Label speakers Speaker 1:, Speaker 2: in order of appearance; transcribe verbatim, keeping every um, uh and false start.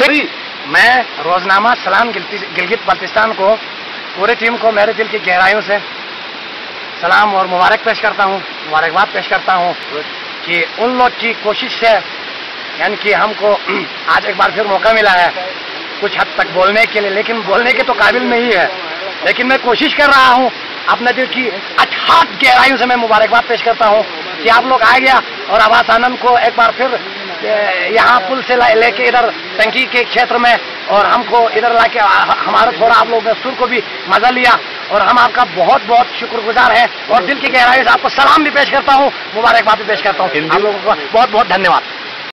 Speaker 1: ठीक।
Speaker 2: मैं रोजनामा सलाम गिलगित बल्तिस्तान को, पूरी टीम को मेरे दिल की गहराइयों से सलाम और मुबारक पेश करता हूँ, मुबारकबाद पेश करता हूँ कि उन लोग की कोशिश से, यानी कि हमको आज एक बार फिर मौका मिला है कुछ हद तक बोलने के लिए, लेकिन बोलने के तो काबिल नहीं है, लेकिन मैं कोशिश कर रहा हूँ। अपने दिल की अथाह गहराइयों से मैं मुबारकबाद पेश करता हूँ कि आप लोग आ गया और आवास आनंद को एक बार फिर यहाँ पुल से लेके इधर टंकी के क्षेत्र में और हमको इधर लाके हमारा थोड़ा आप लोगों ने सुर को भी मजा लिया और हम आपका बहुत बहुत शुक्रगुजार हैं और दिल की गहराई से आपको सलाम भी पेश करता हूँ, मुबारकबाद भी पेश करता हूँ। आप लोगों का बहुत बहुत धन्यवाद।